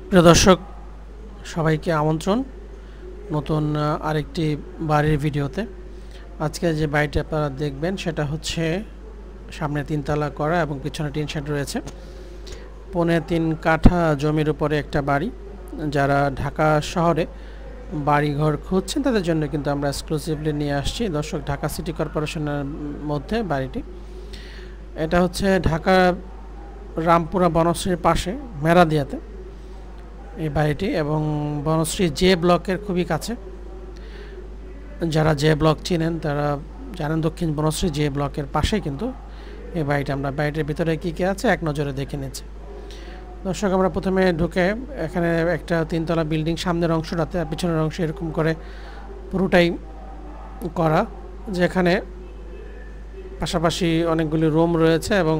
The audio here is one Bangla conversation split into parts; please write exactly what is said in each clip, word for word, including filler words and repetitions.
প্রিয় দর্শক, সবাইকে আমন্ত্রণ নতুন আরেকটি বাড়ির ভিডিওতে। আজকে যে বাড়িটি আপনারা দেখবেন সেটা হচ্ছে সামনে তিনতলা করা এবং পিছনে টিন শেড রয়েছে। পৌনে তিন কাঠা জমির উপরে একটা বাড়ি। যারা ঢাকা শহরে বাড়িঘর খুঁজছেন তাদের জন্য কিন্তু আমরা এক্সক্লুসিভলি নিয়ে আসছি। দর্শক, ঢাকা সিটি কর্পোরেশনের মধ্যে বাড়িটি। এটা হচ্ছে ঢাকা রামপুরা বনশ্রীর পাশে মেরাদিয়াতে এই বাড়িটি, এবং বনশ্রী জে ব্লকের খুবই কাছে। যারা জে ব্লক চিনেন তারা জানেন, দক্ষিণ বনশ্রী জে ব্লকের পাশে কিন্তু এই বাড়িটা। আমরা বাড়িটির ভিতরে কী কী আছে এক নজরে দেখে নিচ্ছি। দর্শক, আমরা প্রথমে ঢুকে এখানে একটা তিনতলা বিল্ডিং, সামনের অংশটাতে আর পিছনের অংশ এরকম করে পুরোটাই করা, যেখানে পাশাপাশি অনেকগুলি রুম রয়েছে এবং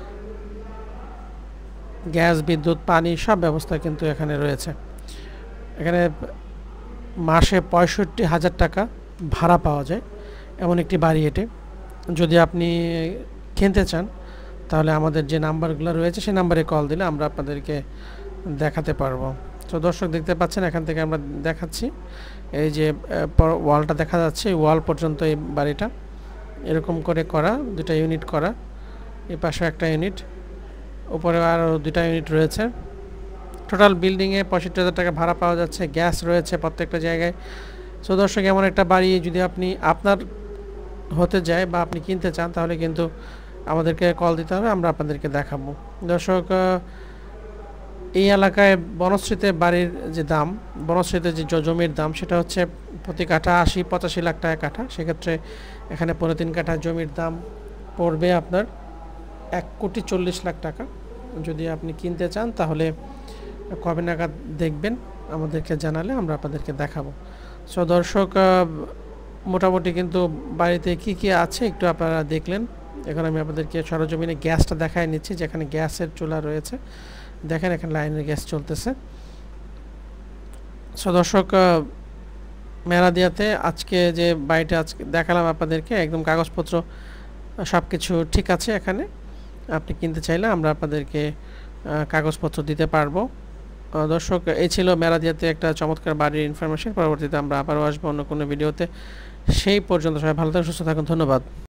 গ্যাস, বিদ্যুৎ, পানি সব ব্যবস্থা কিন্তু এখানে রয়েছে। এখানে মাসে পঁয়ষট্টি হাজার টাকা ভাড়া পাওয়া যায় এমন একটি বাড়ি এটি। যদি আপনি কিনতে চান তাহলে আমাদের যে নাম্বারগুলো রয়েছে সেই নাম্বারে কল দিলে আমরা আপনাদেরকে দেখাতে পারবো। তো দর্শক, দেখতে পাচ্ছেন এখান থেকে আমরা দেখাচ্ছি, এই যে ওয়ালটা দেখা যাচ্ছে, এই ওয়াল পর্যন্ত এই বাড়িটা এরকম করে করা, দুটা ইউনিট করা। এই পাশে একটা ইউনিট, উপরে আরও দুটা ইউনিট রয়েছে। টোটাল বিল্ডিংয়ে পঁয়ষট্টি হাজার টাকা ভাড়া পাওয়া যাচ্ছে। গ্যাস রয়েছে প্রত্যেকটা জায়গায়। সো দর্শক, এমন একটা বাড়ি যদি আপনি আপনার হতে যায় বা আপনি কিনতে চান তাহলে কিন্তু আমাদেরকে কল দিতে হবে, আমরা আপনাদেরকে দেখাবো। দর্শক, এই এলাকায় বনশ্রীতে বাড়ির যে দাম, বনশ্রীতে যে জমির দাম সেটা হচ্ছে প্রতি কাঠা আশি পঁচাশি লাখ টাকা কাঠা। সেক্ষেত্রে এখানে পনেরো তিন কাঠা জমির দাম পড়বে আপনার এক কোটি চল্লিশ লাখ টাকা। যদি আপনি কিনতে চান তাহলে কবে নাগাদ দেখবেন আমাদেরকে জানালে আমরা আপনাদেরকে দেখাবো। সো দর্শক, মোটামুটি কিন্তু বাড়িতে কি কি আছে একটু আপনারা দেখলেন। এখন আমি আপনাদেরকে সরজমিনে গ্যাসটা দেখায় নিচ্ছি, যেখানে গ্যাসের চুলা রয়েছে। দেখেন এখানে লাইনের গ্যাস চলতেছে। সো দর্শক, মেরাদিয়াতে আজকে যে বাড়িটা আজকে দেখালাম আপনাদেরকে, একদম কাগজপত্র সব কিছু ঠিক আছে। এখানে আপনি কিনতে চাইলে আমরা আপনাদেরকে কাগজপত্র দিতে পারবো। দর্শক, এই ছিল মেরাদিয়াতে একটা চমৎকার বাড়ির ইনফরমেশন। পরবর্তীতে আমরা আবারও আসবো অন্য কোনো ভিডিওতে। সেই পর্যন্ত সবাই ভালো থাকুন, সুস্থ থাকুন। ধন্যবাদ।